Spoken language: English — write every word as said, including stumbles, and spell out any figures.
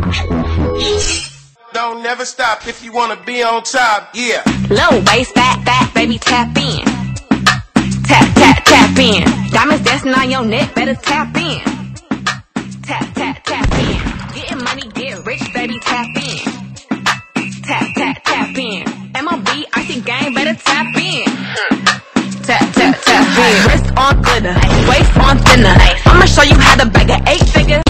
Don't never stop if you wanna be on top, yeah. Low waist, fat, fat, baby, tap in. Tap, tap, tap in. Diamonds dancing on your neck, better tap in. Tap, tap, tap in. Getting money, get rich, baby, tap in. Tap, tap, tap in. M O B, icy gang, better tap in. Tap, tap, tap in. Wrist on glitter, waist on thinner. I'ma show you how to bag an eight figure.